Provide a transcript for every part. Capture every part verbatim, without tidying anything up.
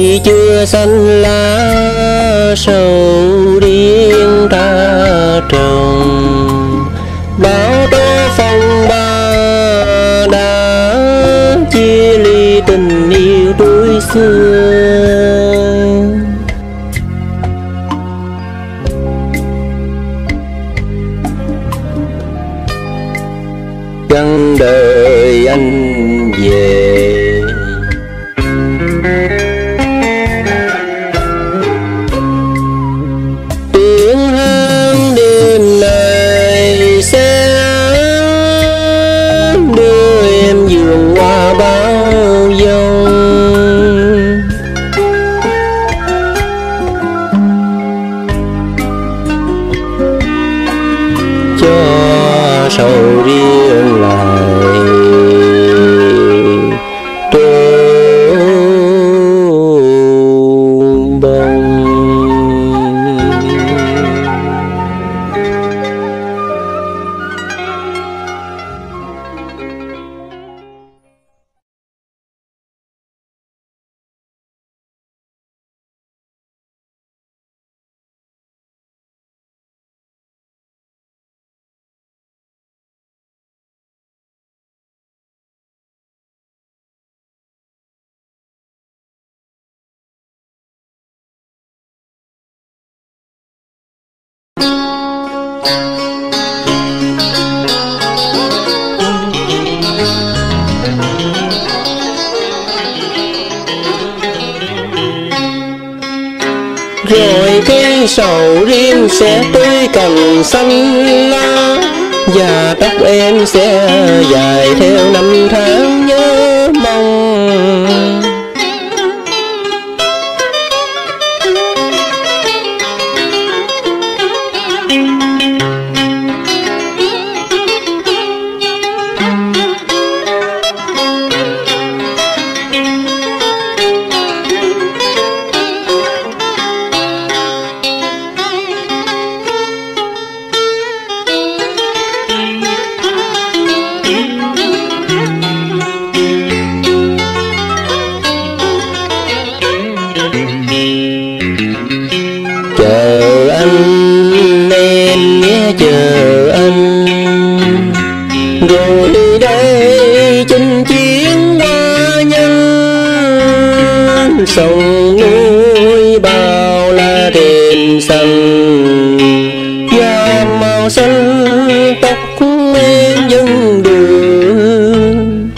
khi chưa xanh lá sầu riêng ta trồng. Bão tố phong ba đã chia ly tình yêu tuổi xưa. Chẳng đợi anh về, tiếng hát đêm này sẽ đưa em vượt qua bao dòng, cho sầu riêng lại trổ bông. Rồi cái sầu riêng sẽ tươi cành xanh lá, và tóc em sẽ dài theo năm tháng nhớ mong. Chờ anh em nhé, chờ anh, rồi đây chinh chiến qua nhân. Sông núi bao la thềm xanh, da màu xanh tóc em dân đường.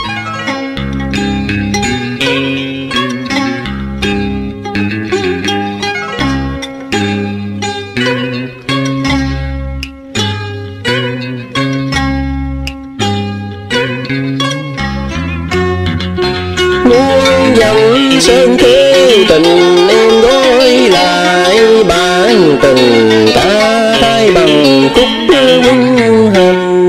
Muôn dặm sơn thế tình em gói lại, bản tình ta thay bằng khúc quân hành.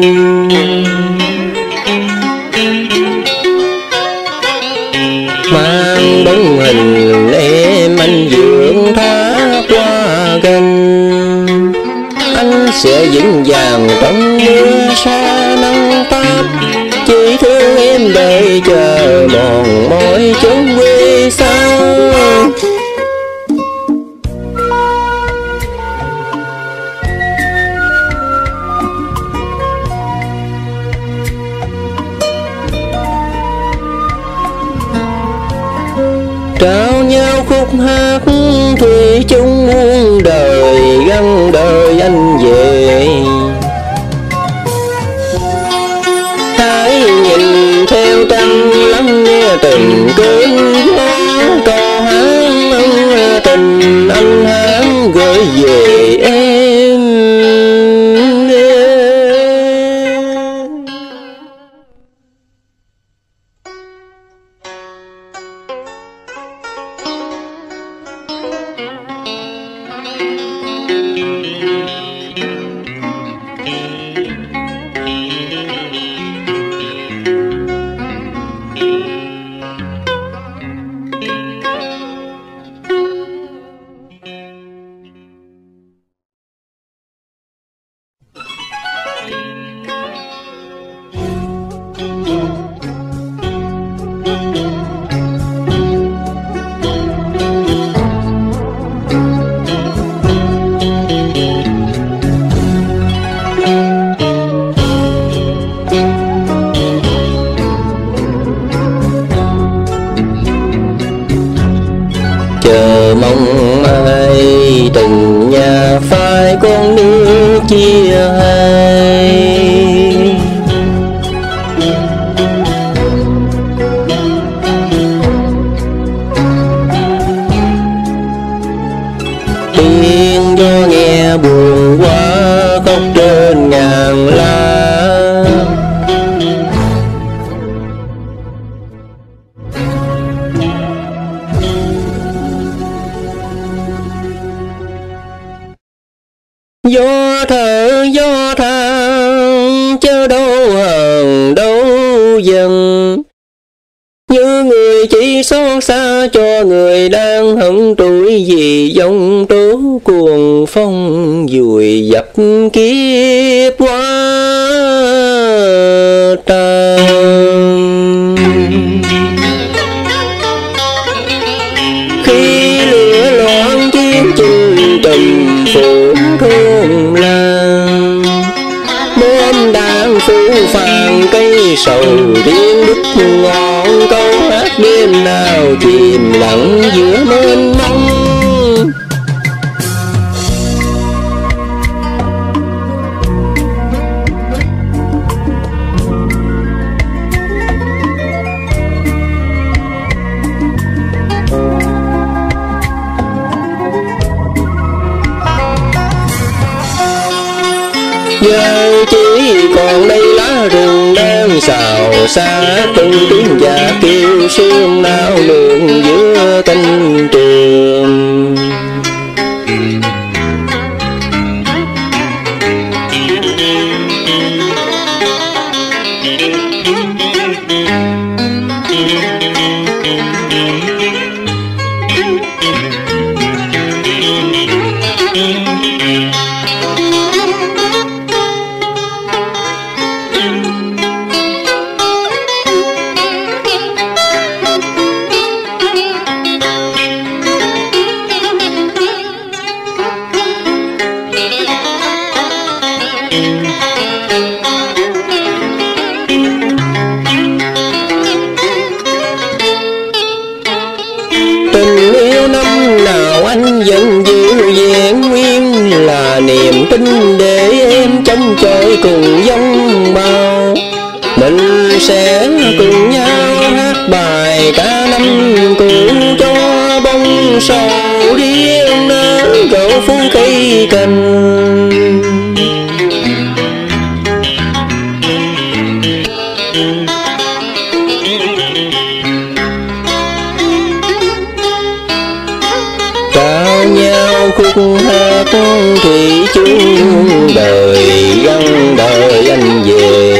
Mang bóng hình em anh dưỡng thác qua ganh, anh sẽ vững vàng trong mưa sa nắng táp. Chỉ thương em đợi chờ mòn mỏi chốn quê xa. Trao nhau khúc hát thủy chung muôn đời, gắn đời anh về. Hãy nhìn theo trăng lắng nghe từng cơn gió, câu hát tình anh hát gửi về em. chờ mong ai từng nhà phai con nước chia hai. Tiếng gió nghe buồn quá khóc trên ngàn lá. Gió thở gió than chớ đâu hờn đâu dần, như người chỉ xót xa cho người đang hận tuổi vì giông tố cuồng phong vùi dập kiếp quá tan. Khi lửa loạn chiến chừng trầm phủ thôn làng, bom đạn phủ phàng cây sầu riêng đứt ngọn câu hát đêm nào chìm lặng giữa mênh mông. Giờ chỉ còn đây lá rừng đang xào xa, từng tiếng già kêu sương nao nương giữa cánh trường. Tình yêu năm nào anh vẫn giữ vẹn nguyên, là niềm tin để em chống chọi cùng dòng bao. Mình sẽ cùng nhau hát bài cả năm cũ cho bông sầu riêng nở gậu phú cây cành. Trao nhau khúc hát thủy chung đời gắn đời anh về.